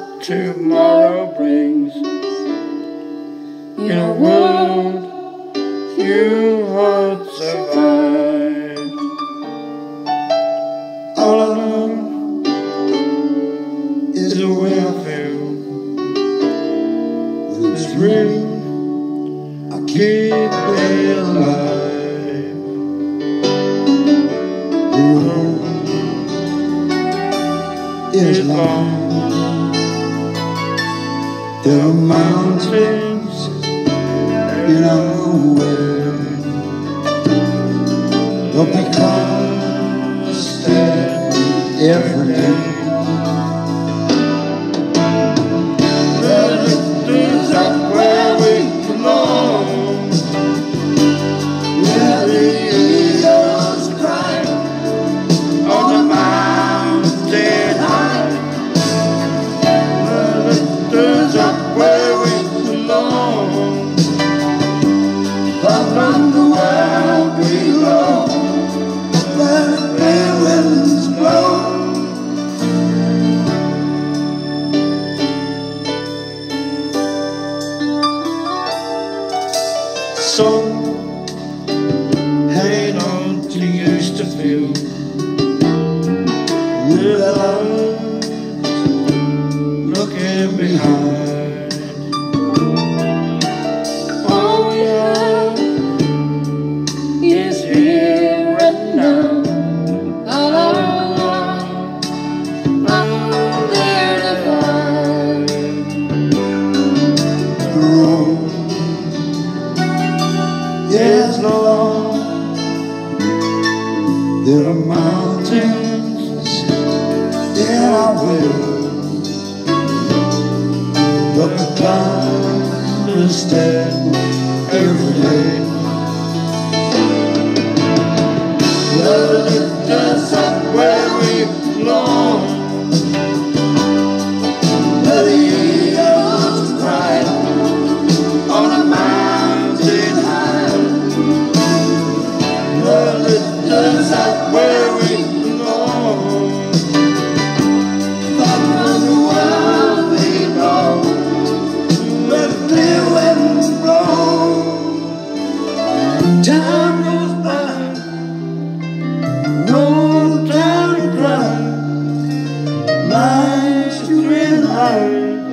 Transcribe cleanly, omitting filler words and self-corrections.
tomorrow brings. In a world few hearts survive. All I know is the way I feel. When it's real, I keep it alive. The road is long. There are mountains in our way, but we climb steady every day. The lift is up where we belong, where the eagles cry on the mountain high. The lift is up where we belong. Around the world we go, where the winds blow. So hang on to used to feel. Realize, looking behind. It's long. There are mountains in our way, but we climb instead every day. Love lift us up where we belong. Let the eagles cry on a mountain high. Lift us up where we belong. Far from the world we go, where the clear winds blow. Time goes by, no time to cry. Life's a green light.